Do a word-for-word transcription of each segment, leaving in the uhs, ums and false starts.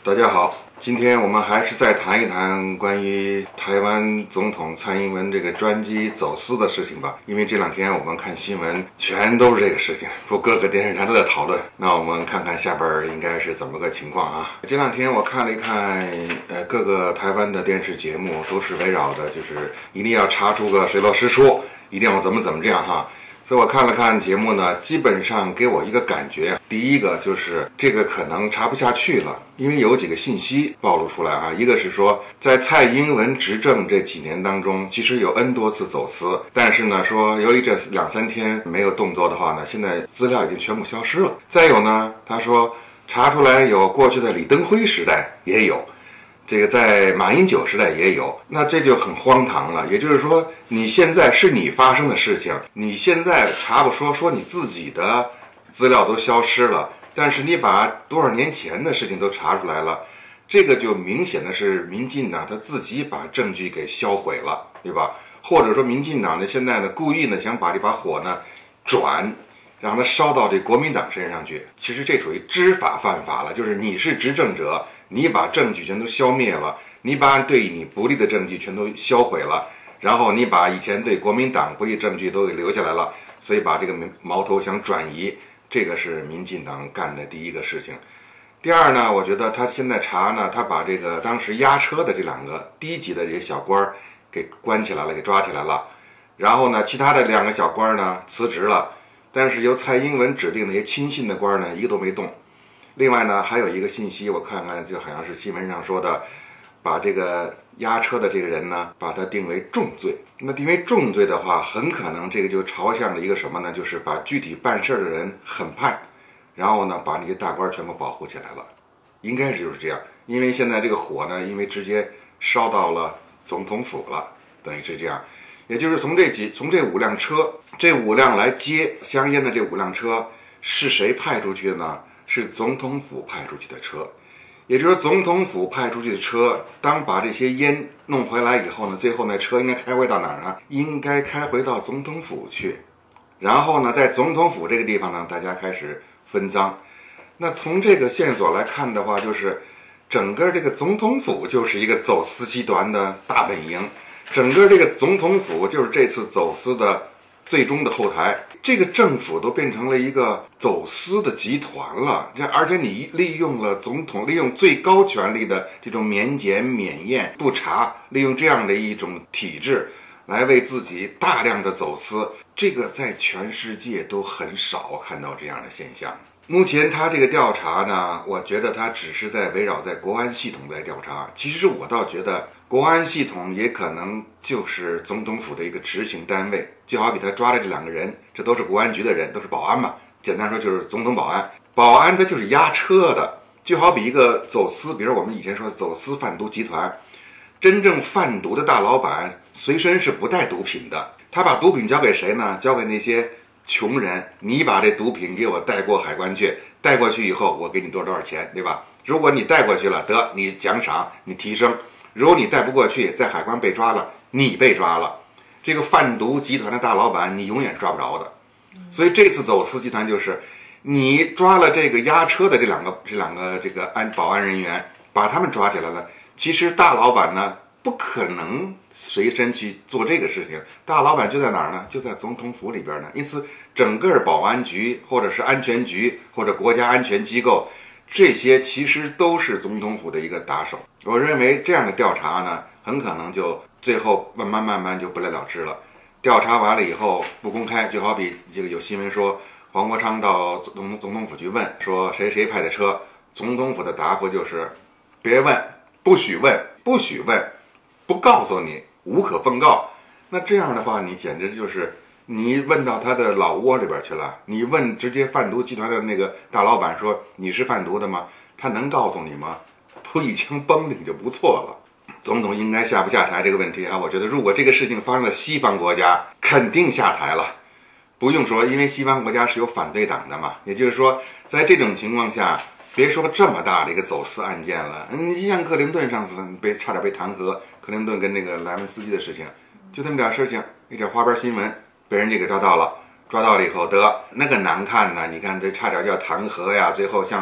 大家好，今天我们还是再谈一谈关于台湾总统蔡英文这个专机走私的事情吧。因为这两天我们看新闻，全都是这个事情，说各个电视台都在讨论。那我们看看下边应该是怎么个情况啊？这两天我看了一看，呃，各个台湾的电视节目都是围绕的，就是一定要查出个水落石出，一定要怎么怎么这样哈。所以我看了看节目呢，基本上给我一个感觉，第一个就是这个可能查不下去了，因为有几个信息暴露出来啊。一个是说，在蔡英文执政这几年当中，其实有 N 多次走私，但是呢，说由于这两三天没有动作的话呢，现在资料已经全部消失了。再有呢，他说查出来有过去在李登辉时代也有。这个在马英九时代也有，那这就很荒唐了。也就是说，你现在是你发生的事情，你现在查不说说你自己的资料都消失了，但是你把多少年前的事情都查出来了，这个就明显的是民进党他自己把证据给销毁了，对吧？或者说民进党呢现在呢故意呢想把这把火呢转，让它烧到这国民党身上去。其实这属于知法犯法了，就是你是执政者。你把证据全都消灭了，你把对你不利的证据全都销毁了，然后你把以前对国民党不利证据都给留下来了，所以把这个矛头想转移，这个是民进党干的第一个事情。第二呢，我觉得他现在查呢，他把这个当时押车的这两个低级的这些小官给关起来了，给抓起来了，然后呢，其他的两个小官呢辞职了，但是由蔡英文指定的一些亲信的官呢一个都没动。另外呢，还有一个信息，我看看就好像是新闻上说的，把这个押车的这个人呢，把他定为重罪。那定为重罪的话，很可能这个就朝向了一个什么呢？就是把具体办事的人狠判，然后呢，把那些大官全部保护起来了。应该就是这样，因为现在这个火呢，因为直接烧到了总统府了，等于是这样。也就是从这几从这五辆车，这五辆来接香烟的这五辆车是谁派出去的呢？是总统府派出去的车，也就是说总统府派出去的车，当把这些烟弄回来以后呢，最后那车应该开回到哪儿呢？应该开回到总统府去，然后呢，在总统府这个地方呢，大家开始分赃。那从这个线索来看的话，就是整个这个总统府就是一个走私集团的大本营，整个这个总统府就是这次走私的最终的后台。这个政府都变成了一个走私的集团了，这而且你利用了总统利用最高权力的这种免检免验不查，利用这样的一种体制来为自己大量的走私，这个在全世界都很少看到这样的现象。目前他这个调查呢，我觉得他只是在围绕在国安系统在调查，其实我倒觉得国安系统也可能就是总统府的一个执行单位，就好比他抓的这两个人，这都是国安局的人，都是保安嘛，简单说就是总统保安。保安他就是押车的，就好比一个走私，比如我们以前说的走私贩毒集团，真正贩毒的大老板随身是不带毒品的，他把毒品交给谁呢？交给那些穷人，你把这毒品给我带过海关去，带过去以后我给你多少多少钱，对吧？如果你带过去了，得你奖赏，你提升；如果你带不过去，在海关被抓了，你被抓了。这个贩毒集团的大老板你永远抓不着的。所以这次走私集团就是你抓了这个押车的这两个这两个这个安保安人员，把他们抓起来了。其实大老板呢不可能随身去做这个事情，大老板就在哪儿呢？就在总统府里边呢。因此整个保安局或者是安全局或者国家安全机构，这些其实都是总统府的一个打手。我认为这样的调查呢，很可能就最后慢慢慢慢就不了了之了。调查完了以后不公开，就好比这个有新闻说黄国昌到总总统府去问说谁谁派的车，总统府的答复就是别问，不许问，不许问，不告诉你，无可奉告。那这样的话，你简直就是你问到他的老窝里边去了。你问直接贩毒集团的那个大老板说你是贩毒的吗？他能告诉你吗？不一枪崩了你就不错了。总统应该下不下台这个问题啊，我觉得如果这个事情发生在西方国家，肯定下台了。不用说，因为西方国家是有反对党的嘛。也就是说，在这种情况下，别说这么大的一个走私案件了，你像克林顿上次被差点被弹劾，克林顿跟那个莱文斯基的事情，就这么点事情，一点花边新闻，被人家给抓到了，抓到了以后得那个难看呢，你看这差点就要弹劾呀，最后像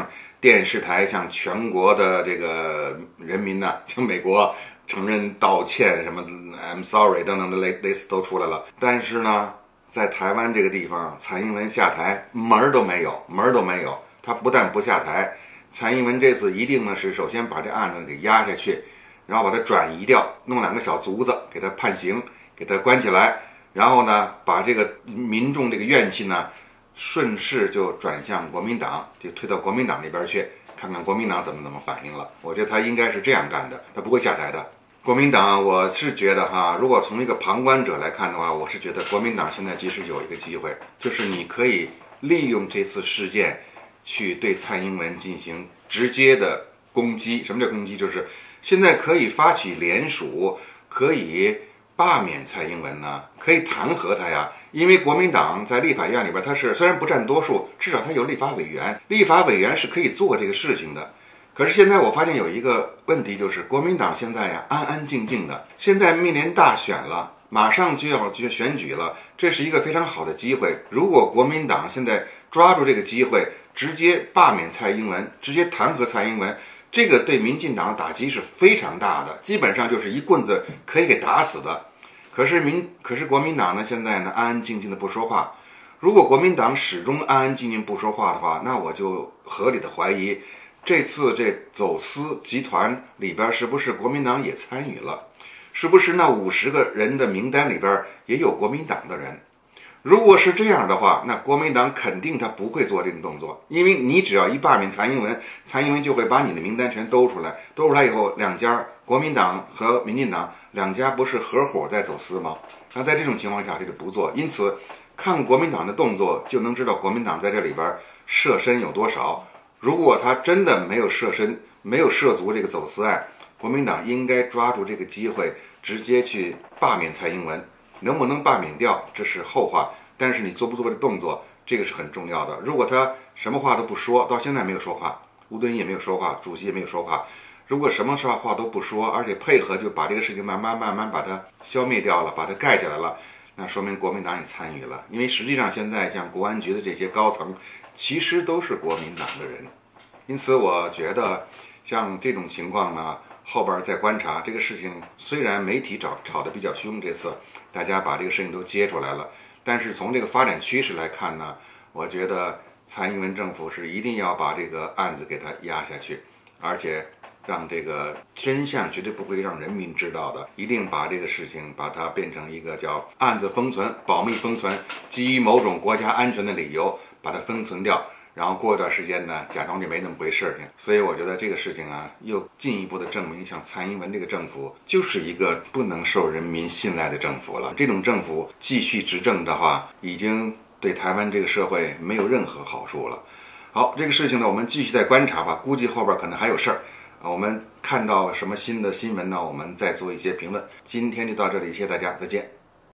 电视台向全国的这个人民呢，向美国承认道歉，什么 I'm sorry 等等的类类似都出来了。但是呢，在台湾这个地方，蔡英文下台门儿都没有，门儿都没有。他不但不下台，蔡英文这次一定呢是首先把这案子给压下去，然后把它转移掉，弄两个小卒子给他判刑，给他关起来，然后呢把这个民众这个怨气呢顺势就转向国民党，就推到国民党那边去，看看国民党怎么怎么反应了。我觉得他应该是这样干的，他不会下台的。国民党，我是觉得哈，如果从一个旁观者来看的话，我是觉得国民党现在其实有一个机会，就是你可以利用这次事件去对蔡英文进行直接的攻击。什么叫攻击？就是现在可以发起联署，可以罢免蔡英文呢，可以弹劾他呀。因为国民党在立法院里边，他是虽然不占多数，至少他有立法委员，立法委员是可以做这个事情的。可是现在我发现有一个问题，就是国民党现在呀安安静静的，现在面临大选了，马上就要去选举了，这是一个非常好的机会。如果国民党现在抓住这个机会，直接罢免蔡英文，直接弹劾蔡英文，这个对民进党的打击是非常大的，基本上就是一棍子可以给打死的。可是民，可是国民党呢，现在呢安安静静的不说话。如果国民党始终安安静静不说话的话，那我就合理的怀疑，这次这走私集团里边是不是国民党也参与了？是不是那五十个人的名单里边也有国民党的人？如果是这样的话，那国民党肯定他不会做这种动作，因为你只要一罢免蔡英文，蔡英文就会把你的名单全兜出来，兜出来以后，两家国民党和民进党两家不是合伙在走私吗？那在这种情况下，他就不做。因此，看国民党的动作就能知道国民党在这里边涉身有多少。如果他真的没有涉身，没有涉足这个走私案，国民党应该抓住这个机会，直接去罢免蔡英文。能不能罢免掉，这是后话，但是你做不做这动作，这个是很重要的。如果他什么话都不说，到现在没有说话，吴敦义也没有说话，主席也没有说话，如果什么话都不说，而且配合就把这个事情慢慢慢慢把它消灭掉了，把它盖起来了，那说明国民党也参与了。因为实际上现在像国安局的这些高层其实都是国民党的人，因此我觉得像这种情况呢，后边再观察这个事情。虽然媒体吵吵得比较凶，这次大家把这个事情都揭出来了，但是从这个发展趋势来看呢，我觉得蔡英文政府是一定要把这个案子给它压下去，而且让这个真相绝对不会让人民知道的，一定把这个事情把它变成一个叫案子封存、保密封存，基于某种国家安全的理由把它封存掉。然后过一段时间呢，假装就没那么回事情。所以我觉得这个事情啊，又进一步的证明，像蔡英文这个政府就是一个不能受人民信赖的政府了。这种政府继续执政的话，已经对台湾这个社会没有任何好处了。好，这个事情呢，我们继续再观察吧，估计后边可能还有事儿。我们看到什么新的新闻呢，我们再做一些评论。今天就到这里，谢谢大家，再见。